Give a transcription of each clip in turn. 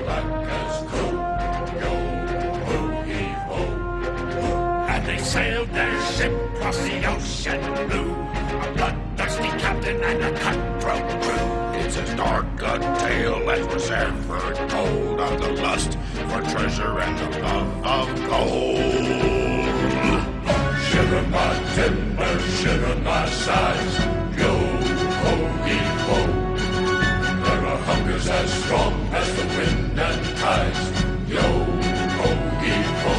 black as coal. Yo ho heave ho. And they sailed their ship across the ocean blue. A bloodthirsty captain and a cutthroat crew. It's as dark a tale as was ever told of the lust for treasure and the love of gold. Shiver my timber, shiver my sides. Yo ho heave ho. There are hunkers as strong as the wind and tides. Yo ho heave ho.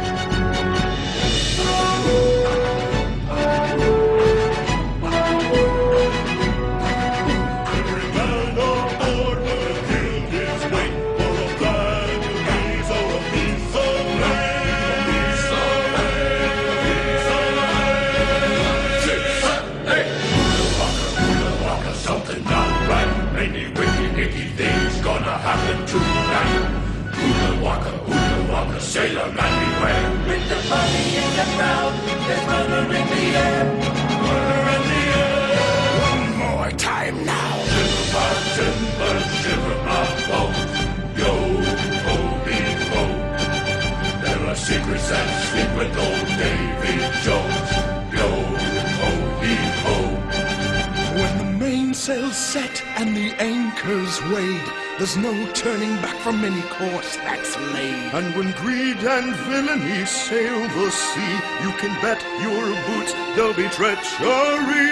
Sailor man beware. With the body in the ground, there's murder in the air. Murder in the air. One more time now. Shiver my timbers, shiver my bones. Yo ho heave ho. There are secrets that sleep with old Davy Jones. Yo ho heave ho. When the mainsail's set and the anchor's weighed, there's no turning back from any course that's laid. And when greed and villainy sail the sea, you can bet your boots there'll be treachery.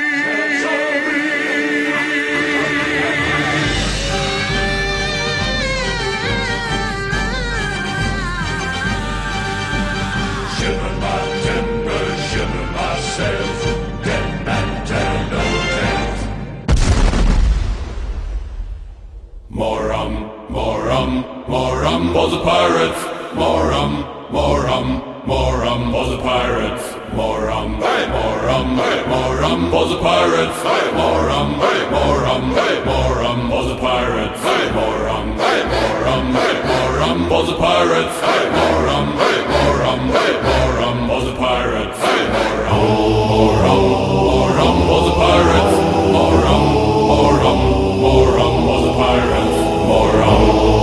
Shiver my timbers, shiver my sails. Dead men tell no tales. More rum, more rum, more rum for the pirates. More rum, more rum, more rum for the pirates. More rum, more rum, more rum for the pirates. More rum, more rum, more rum for the pirates. More rum, more rum, more rum for the pirates. More rum, more rum, more rum for the pirates. More rum, more rum, more rum for the pirates. More rum, more rum, more rum for the pirates. More rum.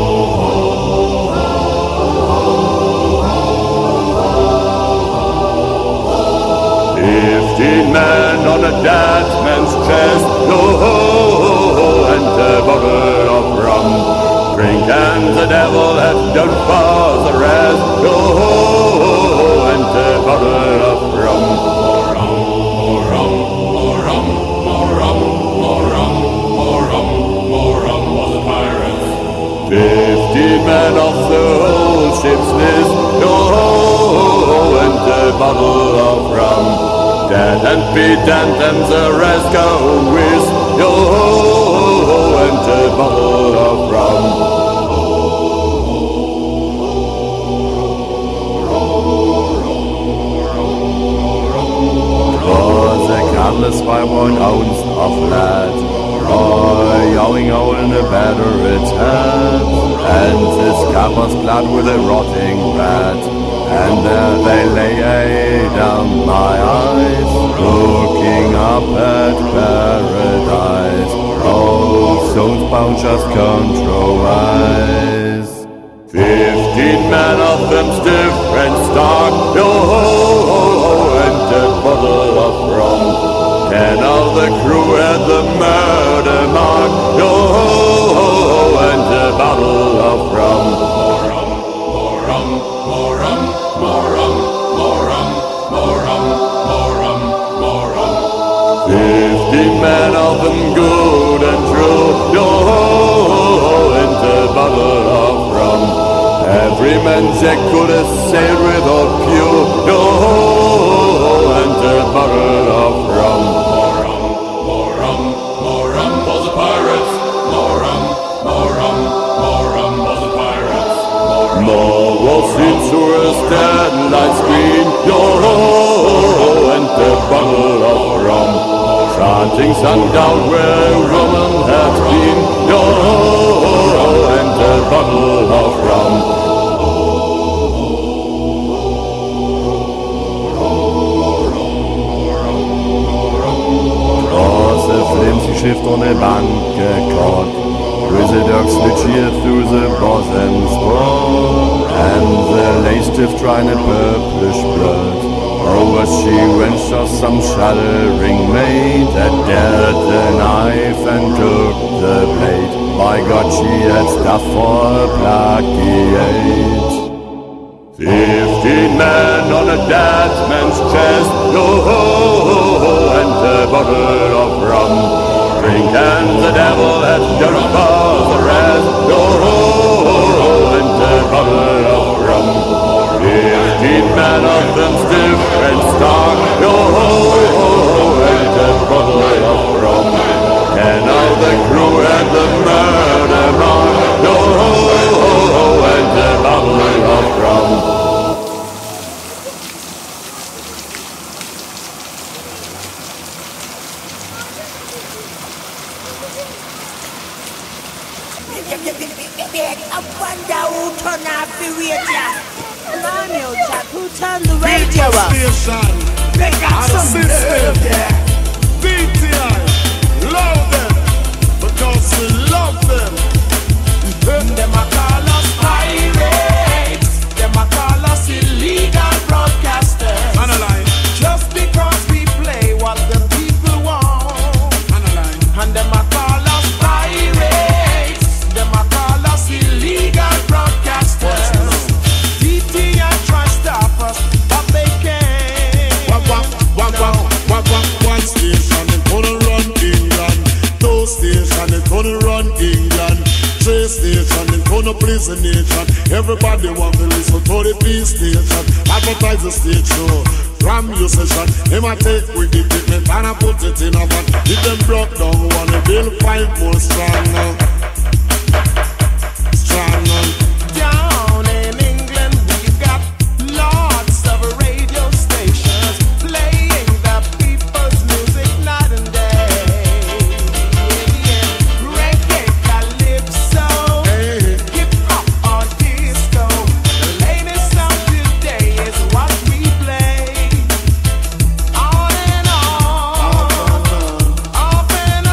15 men on a dead man's chest, oh, and a bottle of rum. Drink and the devil have done for the rest, oh, and a bottle of rum. More rum, more rum, more rum, more rum, more rum, more rum, more rum for the pirates. 15 men of the whole ship's list, oh, and a bottle of rum. Dead and beaten and the rest go with, yo, and a bottle of rum. Oh, the cutlass by 1 ounce of lead, oh, yowing in a battered head, and the scabbards blood with a rotting rat. And there they lay down my eyes, looking up at paradise. Oh, souls bound just control eyes. 15 men of them stiff and stark, oh, and a bottle of rum. 10 of the crew had the murder mark, oh, and a bottle of rum. More rum, more rum, more rum. More rum, more rum, more rum, more rum, more rum. 15 men of them good and true, yo, and a bottle of rum. Every man Jack could have sailed without pew, yo, and a bottle of rum. More rum, more rum, more rum for the pirates. More rum, more rum, more rum for the pirates. More was into a starlight screen, yo, and a bottle of rum. Chanting sundown where woman had been, yo, and a bottle of rum. Across the flimsy shift on a bank caught, Grizzly Dirk switch here through the the bosoms pour, and the lacestiff trying to purplish blood. Oh, as she wrenched off some shuddering maid that dared the knife and took the blade. By God, she had stuff for a plagiate. 15 men on a dead man's chest, yo-ho-ho-ho, and a bottle of rum. Drink and the devil had done above the rest, yo-ho-ho-ho, and a bottle of rum. 15 men of them stiff and stark, yo-ho-ho-ho, and a bottle of rum. 10 of the crew and the murder mark, yo-ho-ho-ho, and a bottle of rum. I wonder who turn off the radio. Radio Jack, who turned the radio off? They got some nerve there. BTI, love them, because we love them. Them a call us pirates. Them a call us illegal broadcasters. Analyze. Just because we play what the people want. Analyze. And them a call us pirates. Them a call us illegal broadcasters. DTI try stop us, but they can't. One station is gonna run England. Two stations is gonna run England. Three stations is gonna please the nation. Everybody want to listen to the peace station. Advertise the stage show. Ram your session. They might take with the equipment and I put it in a van. If them broke down, wanna build 5 more stronger. Stronger. Down in England, we've got lots of radio stations playing the people's music night and day. Reggae, calypso, hip hop or disco. The latest sound today is what we play. On and on, off and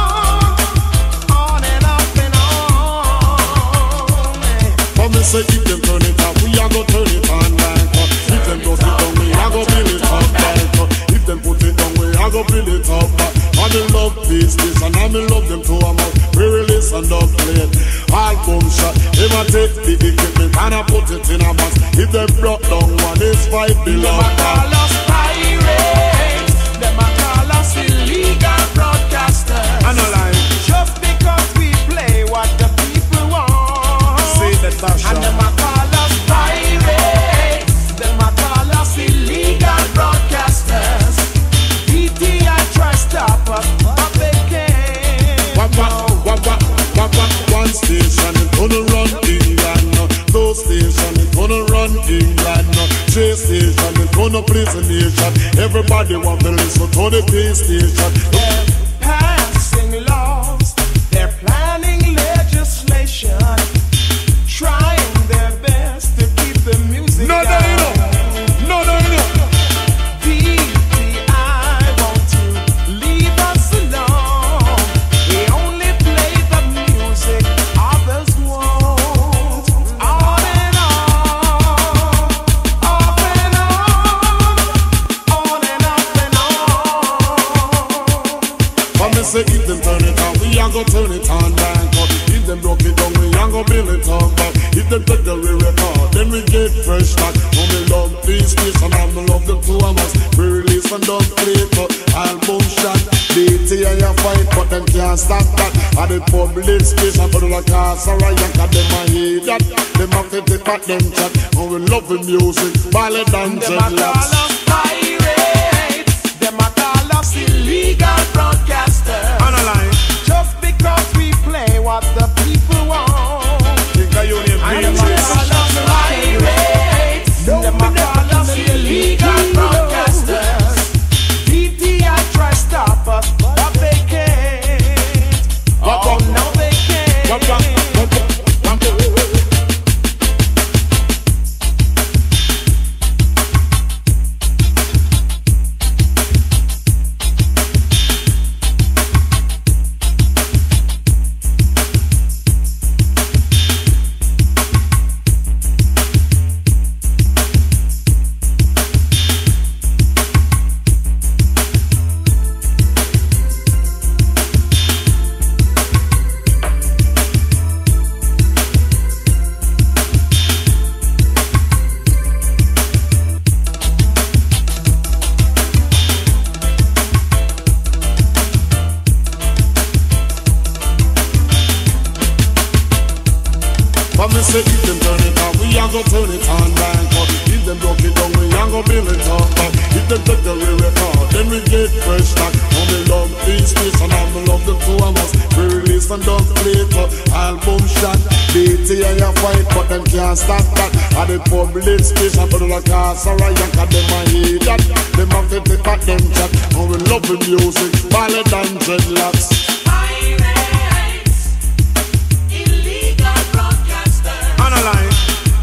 on and off and on. But me say if them turn it up, we a go turn it on like if them put it down, we a go build it up like if them put it down, we a go build it up back. And me love this and I me love them to a mouth. We release and dub plate, album shot. They might take the equipment and I put it in a box. If them brought down one, it's 5 billion. Them a call us pirates. Them a call us illegal broadcasters. Analyze. Just because we play what the people want. Say that, Tasha. And them a call us pirates. Them a call us illegal broadcasters. DTI try stop us, but they can't. One station is gonna run England. Two stations is gonna run England. Three stations is gonna please the nation. Everybody want to listen to the peace station. They're passing laws. They're planning legislation. Trying their best to keep the music No, down. no. DTI want to leave us alone. We only play the music others want. On and on, off and on and off and on. But me say if them turn it on, we a go turn it on back. If them broke it down, we a go build it up back. If them take the re-record, then we get fresh back. Oh, me love this station and me love them two of us. We release and don't play for album shot. DTI a fight, but them can't stop that. At the public station, but the cars are riot, cause them a hear that. Them have to take back them chat. Oh, we love the music, ballad and Them a call dreadlocks. us pirates. Them a call us illegal broadcasters. Analyze. Just because we play what the people want. Think of your name, And them a please. call us pirates. Them a call us illegal broadcasters. DTI try stop us, but they can't. Oh no, they can't. say if them turn it on, we a go turn it on back up. If them broke it down, we a go build it up back. If them take the record, then we get fresh back. And we love this station and we love the two of us. We release and don't play for album shot. BT and you fight, but them can't stop that. At the public station, but the cars are right, cause them a hate that. Them a fit it at them chat. And we love the music, ballad and dreadlocks. Pirates, illegal broadcasters. Analyze.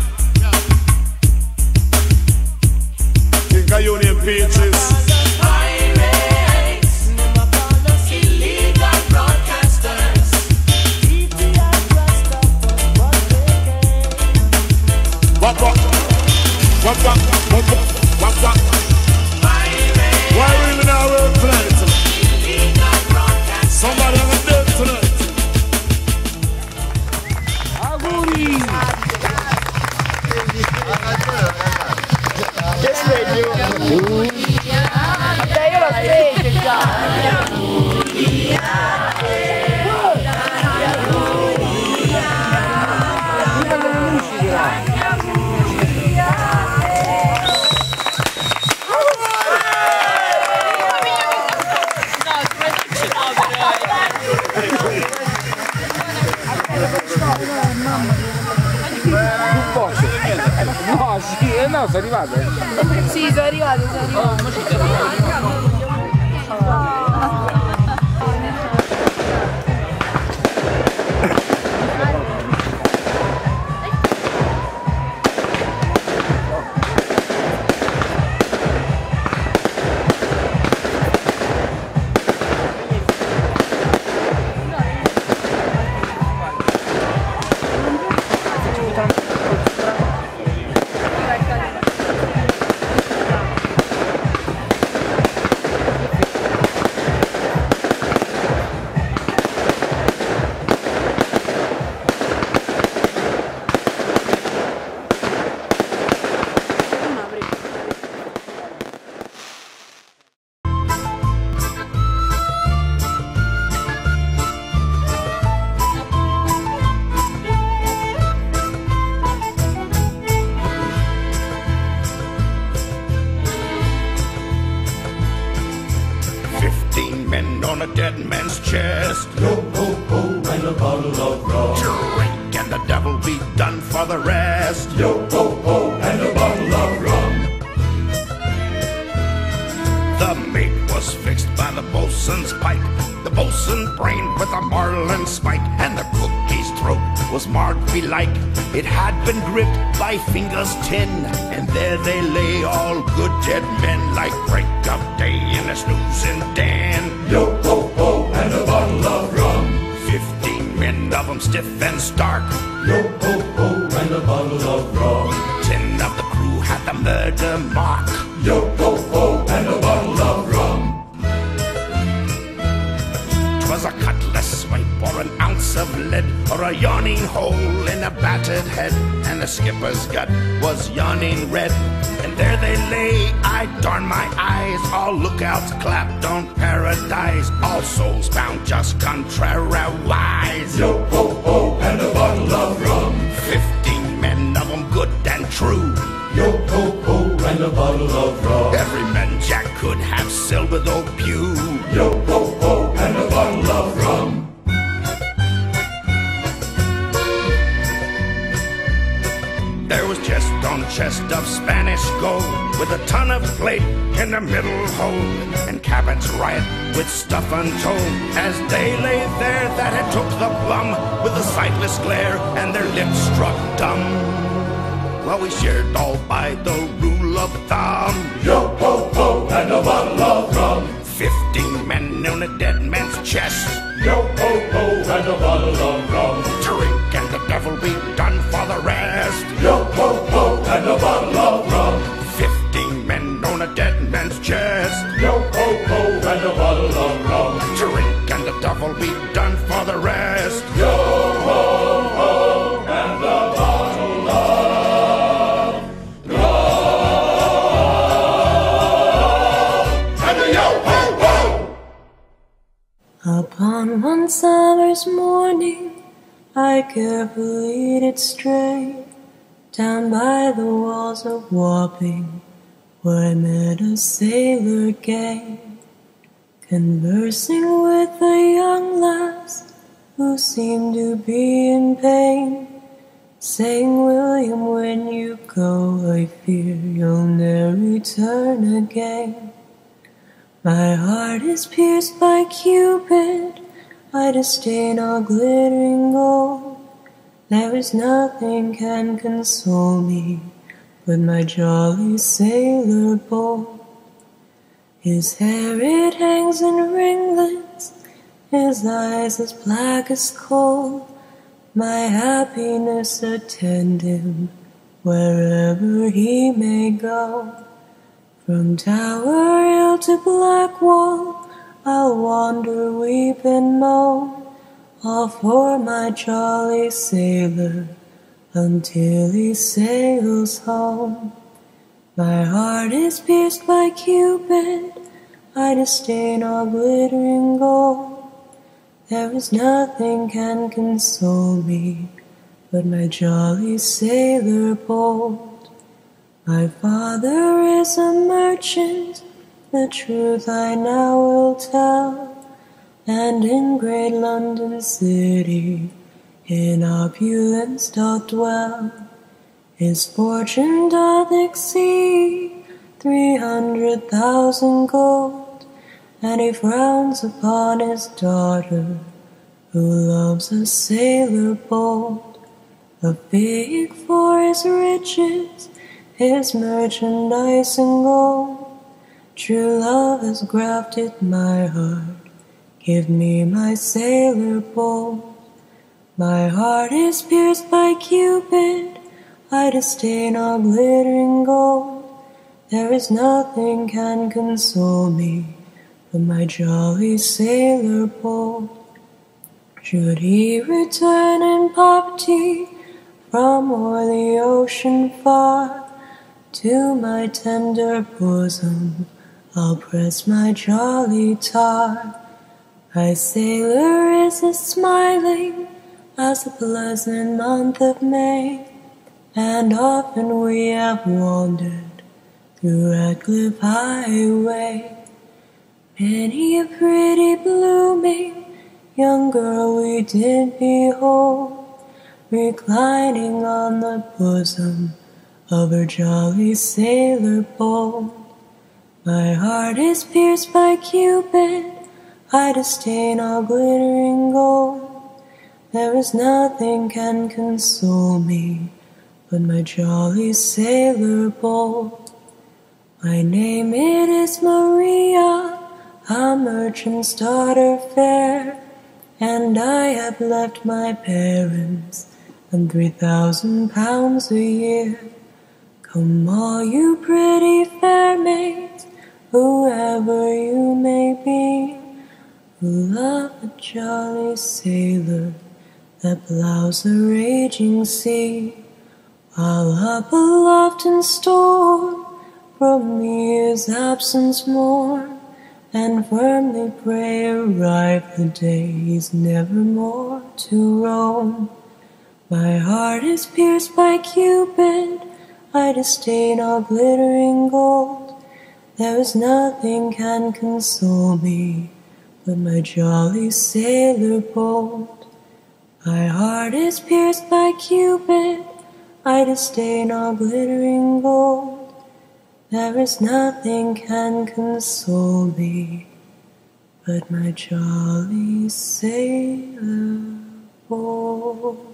Think of Union Peaches. Pirates, illegal broadcasters. What? Pirates, Why are we in our world tonight? illegal broadcasters. Somebody on the dead tonight. Auguri! Dai, io lo aspetto già. No, sì, no, sono arrivate. Sì, sono arrivate. A dead man's chest. Yo ho ho, and a bottle of rum. Drink and the devil be done for the rest. Yo ho ho, and a bottle of rum. The mate was fixed by the bosun's pipe. The bosun brained with a marlin spike, and the cookie's throat was marked belike. It had been gripped by fingers 10, and there they lay, all good dead men, like break of day in a snoozing den. Yo ho ho, and a bottle of rum. 15 men of them stiff and stark. Yo ho ho, and a bottle of rum. 10 of the crew had the murder mark. Yo ho ho, and a bottle of rum. 'Twas a cutlass swipe or an ounce of lead, or a yawning hole in a battered head, and the skipper's gut was yawning red. And there they lay, I darn my eyes, all lookouts clapped on paradise, all souls bound just contrariwise. Yo ho ho, and a bottle of rum. 15 men of them good and true. Yo ho ho, and a bottle of rum. Every man Jack could have silver though pew. Yo ho ho, and a bottle of rum. There was chest on chest of Spanish gold, with a ton of plate in the middle hold, and cabins riot with stuff untold, as they lay there that had took the plum, with a sightless glare and their lips struck dumb. Well, we shared all by the rule of thumb. Yo ho ho, and a bottle of rum. 15 men on a dead man's chest. Yo ho ho, and a bottle of rum. Drink and the devil be done for the rest. Yo ho ho, and a bottle of rum. 15 men on a dead man's chest. Yo ho ho, and a bottle of rum. Drink and the devil be done for the rest. Yo ho ho, and a bottle of Upon one summer's morning, I I carefully did stray down by the walls of Wapping, where I met a sailor gay, conversing with a young lass who seemed to be in pain, saying, William, when you go, I fear you'll ne'er return again. My heart is pierced by Cupid, I disdain all glittering gold. There is nothing can console me but my jolly sailor boy. His hair it hangs in ringlets, his eyes as black as coal. My happiness attend him wherever he may go. From Tower Hill to Blackwall, I'll wander, weep and moan, all for my jolly sailor, until he sails home. My heart is pierced by Cupid, I disdain all glittering gold. There is nothing can console me but my jolly sailor bold. My father is a merchant, the truth I now will tell, and in great London city in opulence doth dwell. His fortune doth exceed 300,000 gold, and he frowns upon his daughter who loves a sailor bold. A fig for his riches, his merchandise and gold. True love has grafted my heart, give me my sailor bold. My heart is pierced by Cupid, I disdain all glittering gold. There is nothing can console me but my jolly sailor bold. Should he return in poverty from o'er the ocean far, to my tender bosom I'll press my jolly tar. My sailor is as smiling as the pleasant month of May, and often we have wandered through Radcliffe Highway. Many a pretty blooming young girl we did behold, reclining on the bosom of her jolly sailor bold. My heart is pierced by Cupid, I disdain all glittering gold. There is nothing can console me but my jolly sailor bold. My name it is Maria, a merchant's daughter fair, and I have left my parents and 3,000 pounds a year. Come all you pretty fair maids, whoever you may be, who love a jolly sailor that plows a raging sea, while up aloft in storm from me his absence mourn, and firmly pray arrive the day he's never more to roam. My heart is pierced by Cupid, I disdain all glittering gold. There is nothing can console me but my jolly sailor bold. My heart is pierced by Cupid, I disdain all glittering gold. There is nothing can console me but my jolly sailor bold.